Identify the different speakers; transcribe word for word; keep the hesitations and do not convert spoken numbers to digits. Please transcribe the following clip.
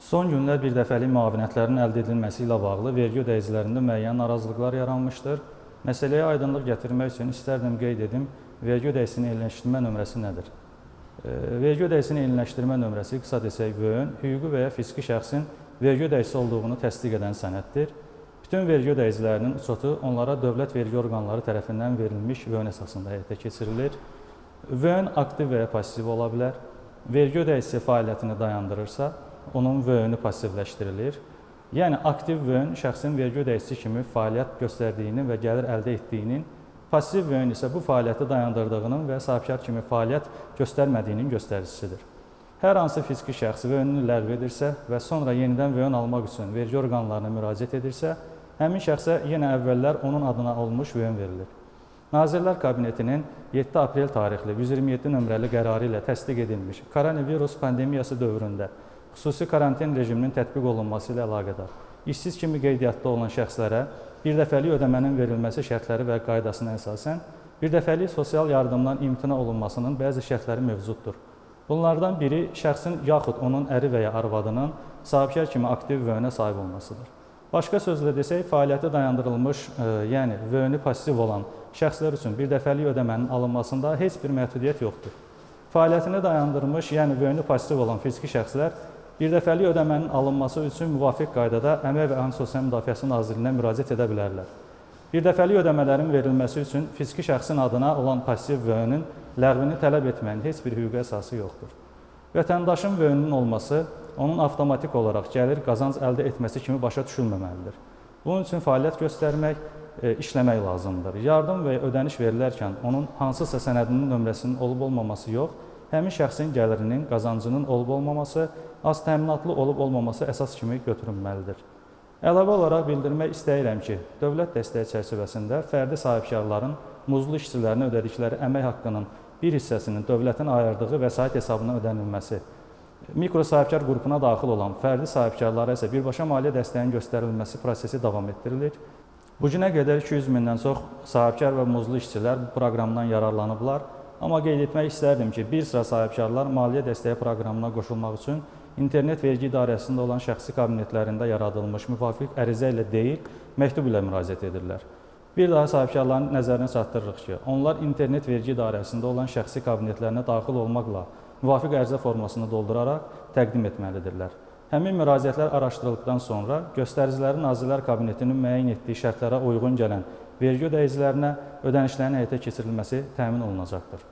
Speaker 1: Son günlər birdəfəlik müavinətlərin əldə edilməsi ilə bağlı vergi ödəyicilərində müəyyən narazılıqlar yaranmışdır. Məsələyə aydınlıq gətirmək üçün istərdim qeyd edim, vergi ödəyicisinin eyniləşdirmə nömrəsi nədir? Vergi ödəyicisinin eyniləşdirmə nömrəsi, qısa desək vön, hüquqi və ya fiziki şəxsin vergi ödəyicisi olduğunu təsdiq edən sənəddir. Bütün vergi ödəyicilərinin uçotu onlara dövlət vergi orqanları tərəfindən verilmiş vön əsasında həyata keçirilir. Vön aktiv və ya pasiv ola bilər. Vergi ödəyicisi fəaliyyətini dayandırırsa, onun vönü passivləşdirilir. Yəni, aktiv vön şəxsin vergi ödəyicisi kimi fəaliyyət göstərdiyinin və gəlir əldə etdiyinin, pasiv vön isə bu fəaliyyəti dayandırdığının və sahibkar kimi fəaliyyət göstərmədiyinin göstəricisidir. Hər hansı fiziki şəxs vönünü ləğv edirsə və sonra yenidən vön almaq üçün vergi orqanlarına müraciət edirsə, həmin şəxsə yenə əvvəllər onun adına olmuş vön verilir. Nazirlər Kabinetinin yeddi aprel tarixli yüz iyirmi yeddi nömrəli qərarı ilə təsdiq edilmiş koronavirus pandemiyası dövründə xüsusi karantin rejiminin tətbiq olunması ilə əlaqədar işsiz kimi qeydiyyatda olan şəxslərə birdəfəlik ödəmənin verilməsi şərtləri və qaydasına əsasən birdəfəlik sosial yardımdan imtina olunmasının bəzi şərtləri mövcuddur. Bunlardan biri şəxsin yaxud onun əri və ya arvadının sahibkar kimi aktiv vönə sahib olmasıdır. Başqa sözlə desək, fəaliyyəti dayandırılmış, e, yəni vönü pasiv olan şəxslər üçün birdəfəlik ödəmənin alınmasında heç bir məhdudiyyət yoxdur. Fəaliyyətini dayandırmış, yəni vönü pasiv olan fiziki şəxslər birdəfəlik ödəmənin alınması üçün müvafiq qaydada Əmək və Əhalinin Sosial Müdafiəsi Nazirliyinə müraciət edə bilərlər. Birdəfəlik ödəmələrin verilməsi üçün fiziki şəxsin adına olan pasiv vönün ləğvini tələb etməyin heç bir hüquqi əsası yoxdur. Vətəndaşın vönünün olması onun avtomatik olaraq gəlir, qazanc əldə etməsi kimi başa düşülməməlidir. Bunun üçün fəaliyyət göstərmək, e, işləmək lazımdır. Yardım və ödəniş verilərkən onun hansısa sənədinin nömrəsinin olub-olmaması yox, həmin şəxsin gəlirinin, qazancının olub-olmaması, az təminatlı olub-olmaması əsas kimi götürülməlidir. Əlavə olaraq bildirmək istəyirəm ki, dövlət dəstəyi çərçivəsində fərdi sahibkarların muzlu işçilərinə ödədikləri əmək haqqının bir hissəsinin dövlətin ayırdığı vəsait hesabına ödənilməsi, mikro sahibkar qrupuna daxil olan fərdi sahibkarlara isə birbaşa maliyyə dəstəyinin göstərilməsi prosesi davam etdirilir. Bu günə qədər iki yüz mindən çox sahibkar və muzlu işçilər bu proqramdan yararlanıblar. Amma qeyd etmək istərdim ki, bir sıra sahibkarlar maliyyə dəstəyi proqramına qoşulmaq üçün İnternet Vergi İdarəsində olan şəxsi kabinetlərində yaradılmış müvafiq ərizə ilə deyil, məktub ilə müraciət edirlər. Bir daha sahibkarların nəzərinə çatdırırıq ki, onlar İnternet Vergi İdarəsində olan şəxsi kabinetlərinə daxil olmaqla müvafiq ərizə formasını dolduraraq təqdim etməlidirlər. Həmin müraciətlər araşdırıldıqdan sonra göstəricilərin Nazirlər Kabinetinin müəyyən etdiyi şərtlərə uyğun gələn vergi ödəyicilərinə ödənişlərin həyata keçirilməsi təmin olunacaqdır.